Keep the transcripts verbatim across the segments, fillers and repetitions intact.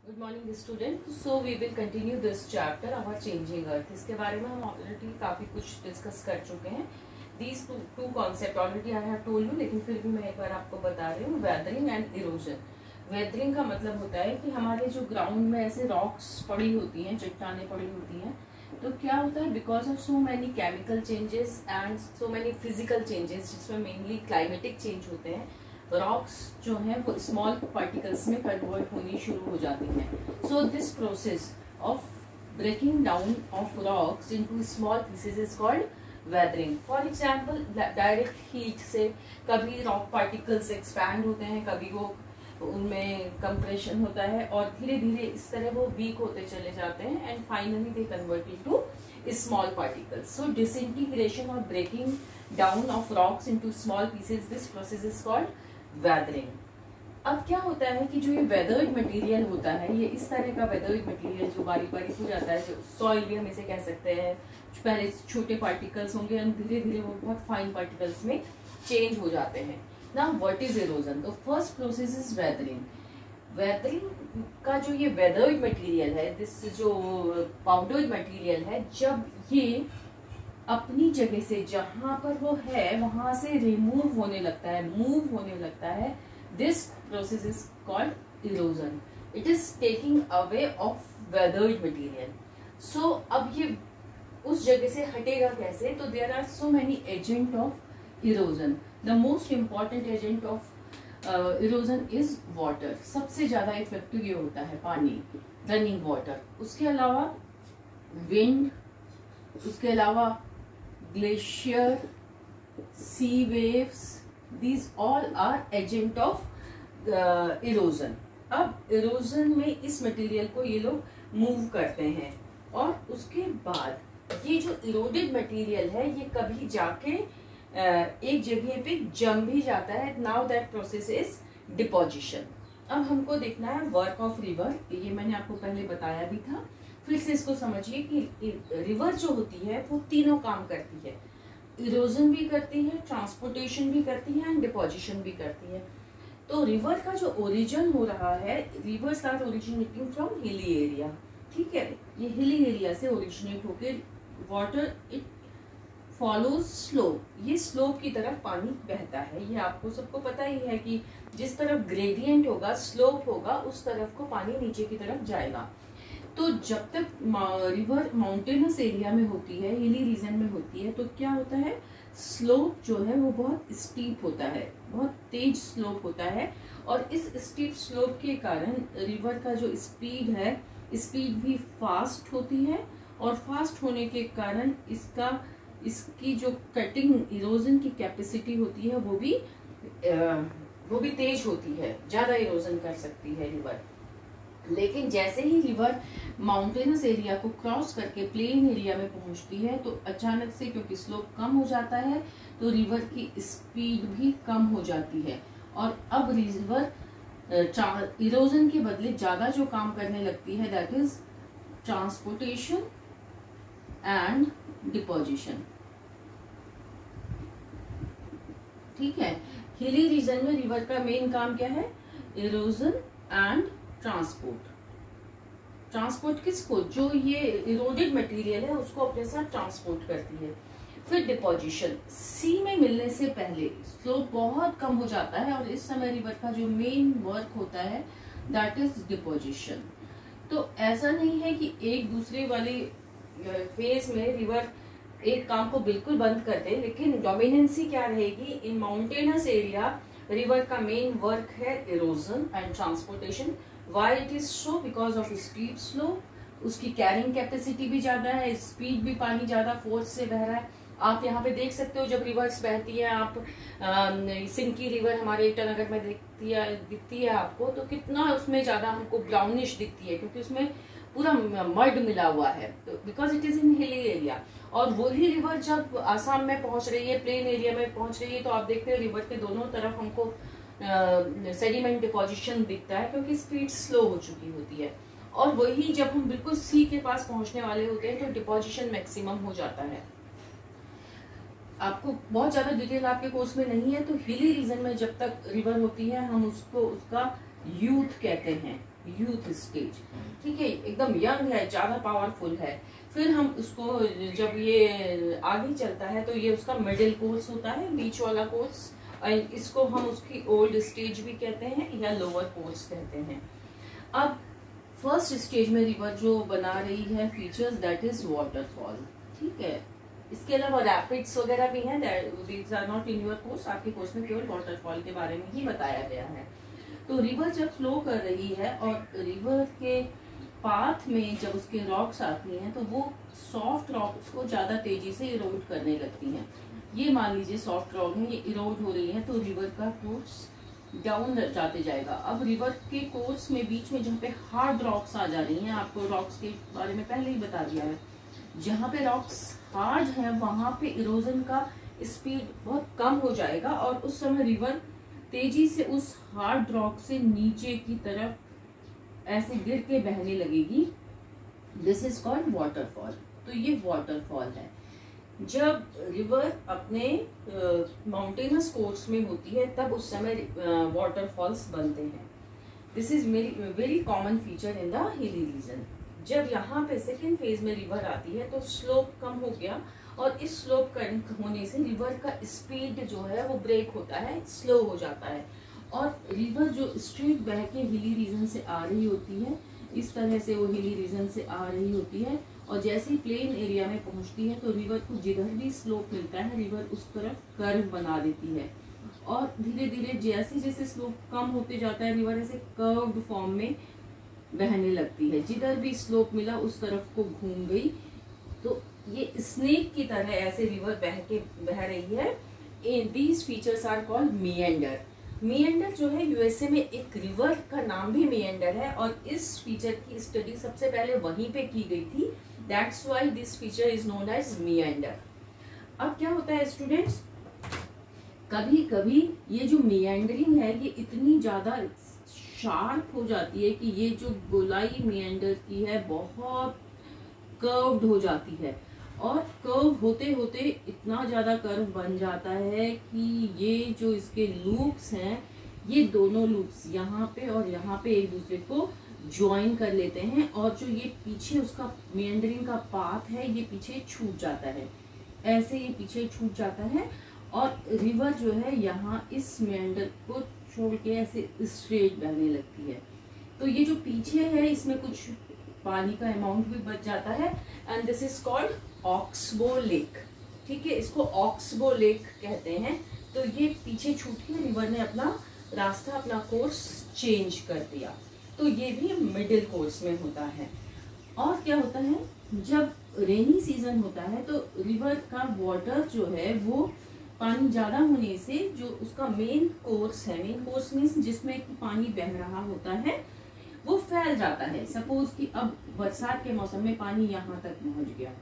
Good morning student. So we will continue this chapter our changing earth. इसके बारे में हम ऑलरेडी काफ़ी कुछ डिस्कस कर चुके हैं। These two two concept already I have told you, लेकिन फिर भी मैं एक बार आपको बता रही हूँ। Weathering and erosion. वेदरिंग का मतलब होता है कि हमारे जो ग्राउंड में ऐसे रॉक्स पड़ी होती हैं, चट्टानें पड़ी होती हैं, तो क्या होता है, because of so many chemical changes and so many physical changes, जिसमें मेनली क्लाइमेटिक चेंज होते हैं, रॉक्स जो हैं वो स्मॉल पार्टिकल्स में कन्वर्ट होनी शुरू हो जाती हैं। So this process of breaking down of rocks into small pieces is called weathering. For example, direct heat से कभी रॉक पार्टिकल्स एक्सपैंड होते हैं, कभी वो उनमें कंप्रेशन होता है और धीरे धीरे इस तरह वो वीक होते चले जाते हैं and finally they convert into small particles. So disintegration और breaking down of rocks into small pieces, this process is called weathering. अब क्या होता है कि जो ये वेदर्ड मटेरियल होता है, ये इस तरह का वेदर्ड मटेरियल जो बारीक बारीक हो जाता है, जो सॉइल भी हम इसे कह सकते हैं, पहले छोटे पार्टिकल्स होंगे और धीरे धीरे वो बहुत फाइन पार्टिकल्स में चेंज हो जाते हैं। Now what is erosion? The first process is weathering. Weathering का जो ये वेदर्ड मटेरियल है, दिस जो पाउडर्ड मटेरियल है, जब ये अपनी जगह से जहां पर वो है वहां से रिमूव होने लगता है, मूव होने लगता है, this process is called erosion. It is taking away of weathered material. So अब ये उस जगह से हटेगा कैसे? तो there are so many agent of erosion. The most important agent of erosion is water. सबसे ज्यादा इफेक्टिव ये होता है पानी, रनिंग वाटर। उसके अलावा विंड, उसके अलावा glacier, sea waves, these all are agent of erosion. अब इरोजन में इस मटेरियल को ये लोग मूव करते हैं और उसके बाद ये जो इरोडेड मटेरियल है ये कभी जाके uh, एक जगह पे जम भी जाता है। Now that process is deposition. अब हमको देखना है वर्क ऑफ रिवर। ये मैंने आपको पहले बताया भी था, फिर से इसको समझिए कि रिवर जो होती है वो तीनों काम करती है। इरोजन भी करती है, ट्रांसपोर्टेशन भी करती है एंड डिपोजिशन भी करती है। तो रिवर का जो ओरिजिन हो रहा है, rivers are originating from hilly area. ठीक है, ये हिली एरिया से ओरिजिनेट होके वाटर इट फॉलोज स्लोप, ये स्लोप की तरफ पानी बहता है। ये आपको सबको पता ही है कि जिस तरफ ग्रेडियंट होगा, स्लोप होगा, उस तरफ को पानी नीचे की तरफ जाएगा। तो जब तक रिवर माउंटेनस एरिया में होती है, हिली रीजन में होती है, तो क्या होता है, स्लोप जो है वो बहुत स्टीप होता है, बहुत तेज स्लोप होता है। और इस स्टीप स्लोप के कारण रिवर का जो स्पीड है, स्पीड भी फास्ट होती है और फास्ट होने के कारण इसका इसकी जो कटिंग इरोजन की कैपेसिटी होती है वो भी आ, वो भी तेज होती है, ज्यादा इरोजन कर सकती है रिवर। लेकिन जैसे ही रिवर माउंटेनस एरिया को क्रॉस करके प्लेन एरिया में पहुंचती है तो अचानक से, क्योंकि स्लोप कम हो जाता है, तो रिवर की स्पीड भी कम हो जाती है और अब रिवर इरोजन के बदले ज्यादा जो काम करने लगती है, that is transportation and deposition. ठीक है, हिली रीजन में रिवर का मेन काम क्या है? Erosion and transport. ट्रांसपोर्ट किसको? जो ये इरोडेड मटेरियल है उसको अपने साथ ट्रांसपोर्ट करती है। फिर डिपोजिशन। सी में मिलने से पहले स्लोप बहुत कम हो जाता है और इस समय रिवर का जो मेन वर्क होता है दैट इज डिपोजिशन। तो ऐसा नहीं है कि एक दूसरे वाले फेज में रिवर एक काम को बिल्कुल बंद कर दे, लेकिन डोमिनेंसी क्या रहेगी? इन माउंटेनस एरिया रिवर का मेन वर्क है erosion and transportation. Why it is so? Because of steep slope, उसकी कैरिंग कैपेसिटी भी ज्यादा है, स्पीड भी पानी ज्यादा फोर्स से बह रहा है। आप यहाँ पे देख सकते हो जब रिवर्स बहती है, आप सिंकी रिवर हमारे ईटानगर में दिखती है दिखती है आपको, तो कितना उसमें ज्यादा हमको ब्राउनिश दिखती है, क्योंकि उसमें पूरा मड मिला हुआ है, तो because it is in hilly area. और वही रिवर जब आसाम में पहुंच रही है, प्लेन एरिया में पहुंच रही है, तो आप देखते हो रिवर के दोनों तरफ हमको सेडिमेंट डिपोजिशन दिखता है, क्योंकि स्पीड स्लो हो चुकी होती है। और वही जब हम बिल्कुल सी के पास पहुंचने वाले होते हैं तो डिपोजिशन मैक्सिमम हो जाता है। आपको बहुत ज्यादा डिटेल आपके कोर्स में नहीं है, तो हिली रीजन में जब तक रिवर होती है हम उसको उसका यूथ कहते हैं। यूथ स्टेज, ठीक है, एकदम यंग है, ज्यादा पावरफुल है। फिर हम उसको जब ये आगे चलता है तो ये उसका मिडिल कोर्स होता है, बीच वाला कोर्स, और इसको हम उसकी ओल्ड स्टेज भी कहते हैं या लोअर कोर्स कहते हैं। अब फर्स्ट स्टेज में रिवर जो बना रही है फीचर्स, दैट इज वाटरफॉल, ठीक है। इसके अलावा रैपिड्स वगैरह भी हैं, these are not in your course, आपके कोर्स में केवल वाटरफॉल के बारे में ही बताया गया है। तो रिवर जब फ्लो कर रही है और रिवर के पाथ में जब उसके रॉक्स आती हैं तो वो सॉफ्ट रॉक्स को ज्यादा तेजी से इरोड करने लगती हैं। ये मान लीजिए सॉफ्ट रॉक है, ये इरोड हो रही है तो रिवर का कोर्स डाउन जाते जाएगा। अब रिवर के कोर्स में बीच में जहाँ पे हार्ड रॉक्स आ जा रही हैं, आपको रॉक्स के बारे में पहले ही बता दिया है, जहाँ पे रॉक्स हार्ड है वहां पे इरोजन का स्पीड बहुत कम हो जाएगा और उस समय रिवर तेजी से उस हार्ड रॉक से नीचे की तरफ ऐसे गिर के बहने लगेगी। This is called waterfall. तो ये वाटरफॉल है। जब रिवर अपने माउंटेनस कोर्स में होती है तब उस समय वाटरफॉल्स बनते हैं। This is very common feature in the hilly region. जब यहाँ पे सेकेंड फेज में रिवर आती है तो स्लोप कम हो गया और इस स्लोप कम होने से रिवर का स्पीड जो है वो ब्रेक होता है, स्लो हो जाता है और रिवर जो स्ट्रेट बह के हिली रीजन से आ रही होती है, इस तरह से वो हिली रीजन से आ रही होती है और जैसे ही प्लेन एरिया में पहुंचती है तो रिवर को जिधर भी स्लोप मिलता है रिवर उस तरफ कर्व बना देती है और धीरे धीरे जैसे जैसे स्लोप कम होते जाता है रिवर ऐसे कर्व्ड फॉर्म में बहने लगती है। जिधर भी स्लोप मिला उस तरफ को घूम गई। तो ये स्नेक की तरह ऐसे रिवर बह के बह रही है। These features are called meander. Meander जो है यूएसए में एक रिवर का नाम भी मिएंडर है और इस फीचर की स्टडी सबसे पहले वहीं पे की गई थी। That's why this feature is known as meander. अब क्या होता है स्टूडेंट्स, कभी कभी ये जो मिएंडरिंग है ये इतनी ज्यादा शार्प हो जाती है कि ये जो गोलाई मिएंडर की है बहुत कर्व्ड हो जाती है और कर्व होते होते इतना ज्यादा कर्व बन जाता है कि ये जो इसके लूप्स हैं ये दोनों लूप्स यहाँ पे और यहाँ पे एक दूसरे को ज्वाइन कर लेते हैं और जो ये पीछे उसका मिएंडरिंग का पाथ है ये पीछे छूट जाता है, ऐसे ये पीछे छूट जाता है और रिवर जो है यहाँ इस मिएंडर को छोड़ के ऐसे स्ट्रेट बहने लगती है। तो ये जो पीछे है इसमें कुछ पानी का अमाउंट भी बच जाता है and this is called oxbow lake, ठीक है, इसको ऑक्सबो लेक कहते हैं। तो ये पीछे छूट के रिवर ने अपना रास्ता अपना कोर्स चेंज कर दिया। तो ये भी मिडिल कोर्स में होता है। और क्या होता है, जब रेनी सीजन होता है तो रिवर का वाटर जो है वो पानी ज्यादा होने से जो उसका मेन कोर्स है, मेन कोर्स मीन्स जिसमें पानी बह रहा होता है वो फैल जाता है। सपोज कि अब बरसात के मौसम में पानी यहाँ तक पहुंच गया,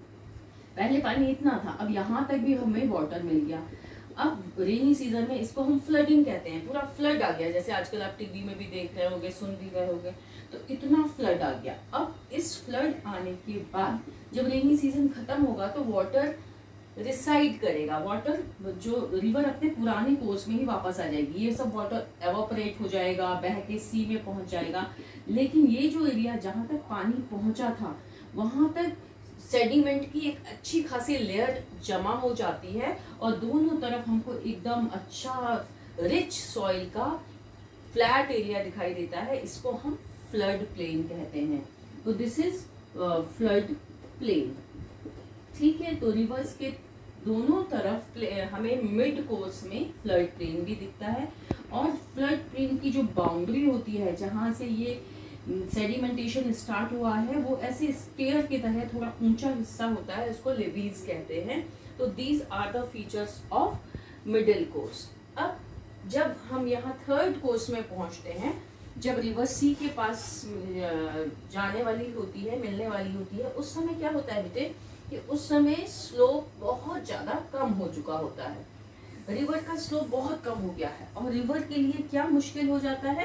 पहले पानी इतना था अब यहाँ तक भी हमें वाटर मिल गया। अब रेनी सीजन में इसको हम फ्लडिंग कहते हैं, पूरा फ्लड आ गया, जैसे आजकल आप टीवी में भी देख रहे होंगे, सुन भी रहे होंगे, तो इतना फ्लड आ गया। अब इस फ्लड आने के बाद जब रेनी सीजन खत्म होगा तो वाटर रिसाइड करेगा, वाटर जो रिवर अपने पुराने कोर्स में ही वापस आ जाएगी, ये सब वाटर एवापोरेट हो जाएगा, बह के सी में पहुंच जाएगा। लेकिन ये जो एरिया जहां तक पानी पहुंचा था वहां तक सेडिमेंट की एक अच्छी खासी लेयर जमा हो जाती है और दोनों तरफ हमको एकदम अच्छा रिच सॉइल का फ्लैट एरिया दिखाई देता है। इसको हम फ्लड प्लेन कहते हैं। तो दिस इज फ्लड प्लेन, ठीक है। तो रिवर्स के दोनों तरफ हमें मिड कोर्स में फ्लड प्लेन भी दिखता है और फ्लड प्लेन की जो बाउंड्री होती है जहां से ये सेडिमेंटेशन स्टार्ट हुआ है वो ऐसे स्टेयर की तरह थोड़ा ऊंचा हिस्सा होता है, उसको लेवीज कहते हैं। तो these are the features of middle course. अब जब हम यहाँ थर्ड कोर्स में पहुंचते हैं, जब रिवर सी के पास जाने वाली होती है, मिलने वाली होती है, उस समय क्या होता है बेटे कि उस समय स्लोप बहुत ज्यादा कम हो चुका होता है, रिवर का स्लोप बहुत कम हो गया है और रिवर के लिए क्या मुश्किल हो जाता है,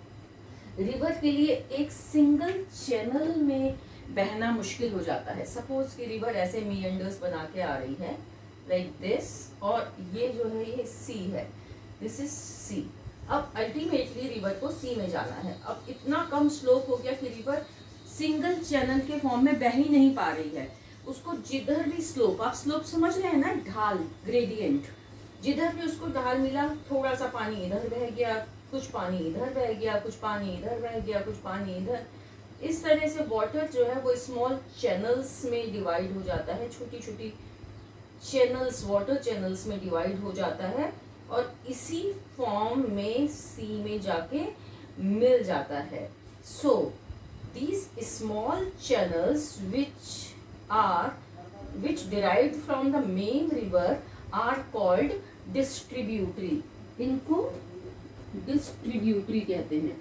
रिवर के लिए एक सिंगल चैनल में बहना मुश्किल हो जाता है। सपोज कि रिवर ऐसे मीएंडर्स बना के आ रही है लाइक दिस और ये जो है ये सी है, दिस इज सी। अब अल्टीमेटली रिवर को सी में जाना है। अब इतना कम स्लोप हो गया कि रिवर सिंगल चैनल के फॉर्म में बह ही नहीं पा रही है। उसको जिधर भी स्लोप, आप स्लोप समझ रहे हैं ना, ढाल, ग्रेडियंट, जिधर भी उसको ढाल मिला, थोड़ा सा पानी इधर बह गया, कुछ पानी इधर बह गया, कुछ पानी इधर बह गया, कुछ पानी इधर, इस तरह से वाटर जो है वो स्मॉल चैनल्स में डिवाइड हो जाता है, छोटी छोटी चैनल्स, वाटर चैनल्स में डिवाइड हो जाता है और इसी फॉर्म में सी में जाके मिल जाता है। सो these small channels which are which derived from the main river are called distributary, इनको distributary कहते हैं,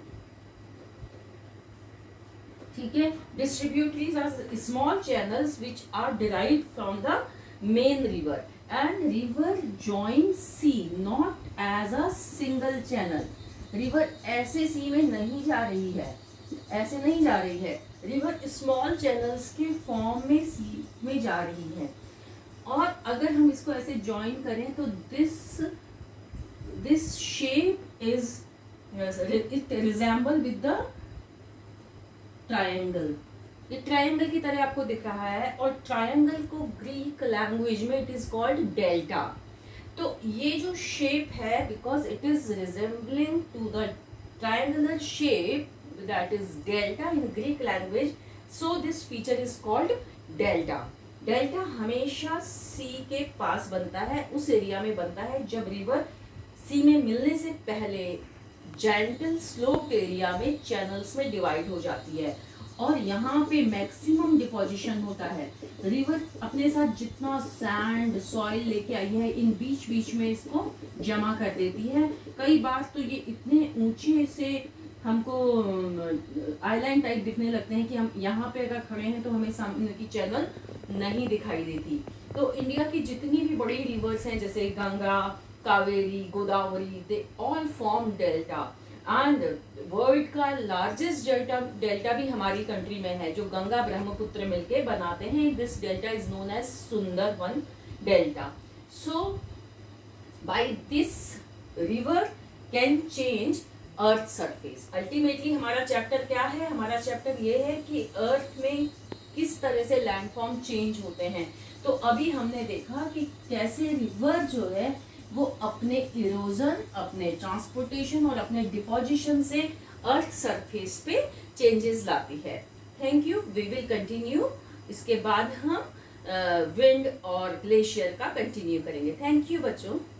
ठीक है। distributaries are small channels which are derived from the main river and river joins sea not as a single channel। river ऐसे सी में नहीं जा रही है, ऐसे नहीं जा रही है, रिवर स्मॉल चैनल्स के फॉर्म में सी में जा रही है। और अगर हम इसको ऐसे ज्वाइन करें तो this this shape is it resemble with the triangle. ये ट्रायंगल की तरह आपको दिख रहा है और ट्रायंगल को ग्रीक लैंग्वेज में इट इज कॉल्ड डेल्टा। तो ये जो शेप है, because it is resembling to the triangular shape that is delta in Greek language, so this feature is called delta। delta हमेशा सी के पास बनता है, उस एरिया में बनता है जब रिवर सी में मिलने से पहले जेंटल स्लोप एरिया में चैनल्स में डिवाइड हो जाती है और यहाँ पे मैक्सिमम डिपोजिशन होता है। रिवर अपने साथ जितना सैंड, सॉइल लेके आई है, इन बीच बीच में इसको जमा कर देती है। कई बार तो ये इतने ऊंचे से हमको आईलाइन टाइप दिखने लगते हैं कि हम यहाँ पे अगर खड़े हैं तो हमें सामने की चैनल नहीं दिखाई देती। तो इंडिया की जितनी भी बड़ी रिवर्स हैं जैसे Ganga, Kaveri, Godavari, they all form delta and world का लार्जेस्ट डेल्टा डेल्टा भी हमारी कंट्री में है जो गंगा ब्रह्मपुत्र मिलके बनाते हैं। This delta is known as Sundarban delta. So by this river can change earth surface. Ultimately हमारा चैप्टर क्या है? हमारा चैप्टर ये है कि अर्थ में किस तरह से लैंडफॉर्म चेंज होते हैं। तो अभी हमने देखा कि कैसे रिवर जो है वो अपने इरोजन, अपने ट्रांसपोर्टेशन और अपने डिपोजिशन से अर्थ सरफेस पे चेंजेस लाती है। Thank you, we will continue. इसके बाद हम विंड और ग्लेशियर का कंटिन्यू करेंगे। थैंक यू बच्चों।